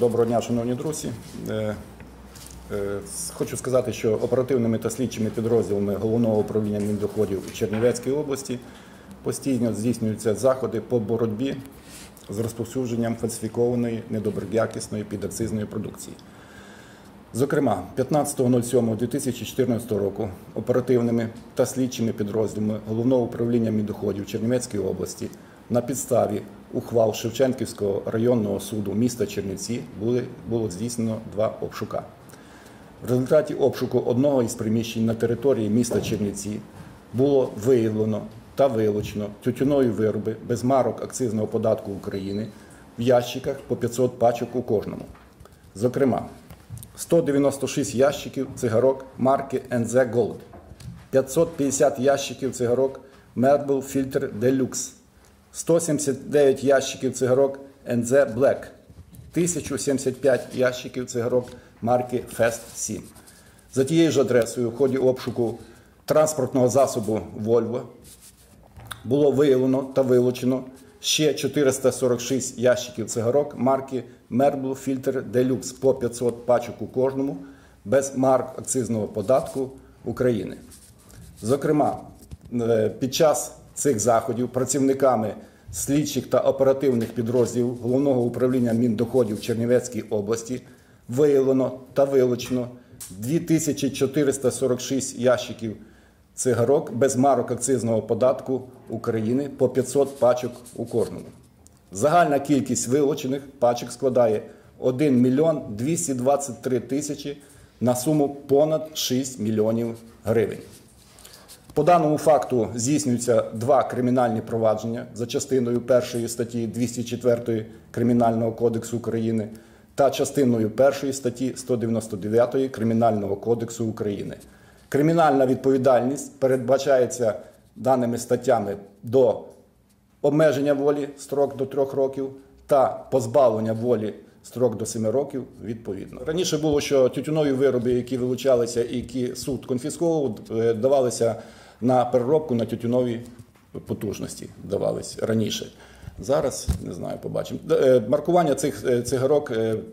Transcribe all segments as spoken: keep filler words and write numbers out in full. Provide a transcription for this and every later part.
Доброго дня, шановні друзі. Хочу сказати, що оперативними та слідчими підрозділами Головного управління Міндоходів у Чернівецькій області постійно здійснюються заходи по боротьбі з розповсюдженням фальсифікованої, недоброякісної підакцизної продукції. Зокрема, п'ятнадцятого сьомого дві тисячі чотирнадцятого року оперативними та слідчими підрозділами Головного управління Міндоходів Чернівецької області на підставі ухвал Шевченківського районного суду міста Чернівці були, було здійснено два обшука. В результаті обшуку одного із приміщень на території міста Чернівці було виявлено та вилучено тютюнові вироби без марок акцизного податку України в ящиках по п'ятсот пачок у кожному. Зокрема, сто дев'яносто шість ящиків цигарок марки ен зет Gold, п'ятсот п'ятдесят ящиків цигарок Marlboro Filter Deluxe, сто сімдесят дев'ять ящиків цигарок ен зет Black, тисяча сімдесят п'ять ящиків цигарок марки Fest сім. За тією ж адресою в ході обшуку транспортного засобу Volvo було виявлено та вилучено ще чотириста сорок шість ящиків цигарок марки Marlboro Filter Deluxe по п'ятсот пачок у кожному без марок акцизного податку України. Зокрема, під час цих заходів працівниками слідчих та оперативних підрозділів Головного управління Міндоходів Чернівецькій області виявлено та вилучено дві тисячі чотириста сорок шість ящиків цигарок без марок акцизного податку України по п'ятсот пачок у кожному. Загальна кількість вилучених пачок складає один мільйон двісті двадцять три тисячі на суму понад шість мільйонів гривень. По даному факту здійснюються два кримінальні провадження за частиною першої статті двісті четвертої Кримінального кодексу України та частиною першої статті сто дев'яносто дев'ятої Кримінального кодексу України. Кримінальна відповідальність передбачається даними статтями до обмеження волі строк до трьох років та позбавлення волі строк до семи років відповідно. Раніше було, що тютюнові вироби, які вилучалися і які суд конфісковував, давалися на переробку на тютюнові потужності, давались раніше. Зараз, не знаю, побачимо. Маркування цих цигарок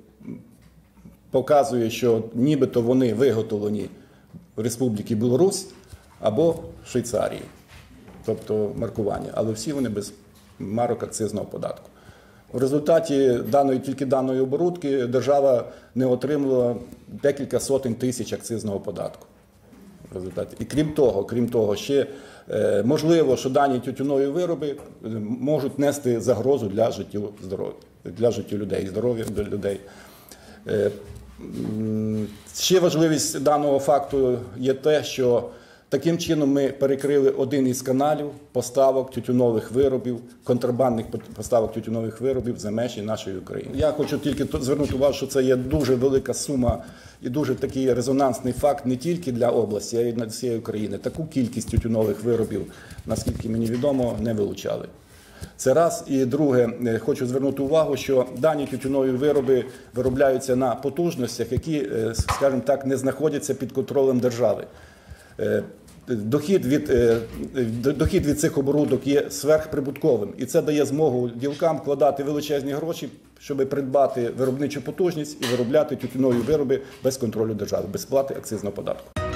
показує, що нібито вони виготовлені в Республіці Білорусь або в Швейцарії. Тобто маркування, але всі вони без марок акцизного податку. В результаті даної, тільки даної оборудки держава не отримала декілька сотень тисяч акцизного податку. В результаті. І крім того, крім того, ще е, можливо, що дані тютюнові вироби можуть нести загрозу для життя, здоров'я, для життя людей, здоров'я людей. Е, ще важливість даного факту є те, що таким чином ми перекрили один із каналів поставок тютюнових виробів, контрабандних поставок тютюнових виробів за межі нашої України. Я хочу тільки звернути увагу, що це є дуже велика сума і дуже такий резонансний факт не тільки для області, а й для всієї України. Таку кількість тютюнових виробів, наскільки мені відомо, не вилучали. Це раз. І друге, хочу звернути увагу, що дані тютюнові вироби виробляються на потужностях, які, скажімо так, не знаходяться під контролем держави. Дохід від, дохід від цих оборудок є сверхприбутковим, і це дає змогу ділкам вкладати величезні гроші, щоб придбати виробничу потужність і виробляти тютюнові вироби без контролю держави, без сплати акцизного податку.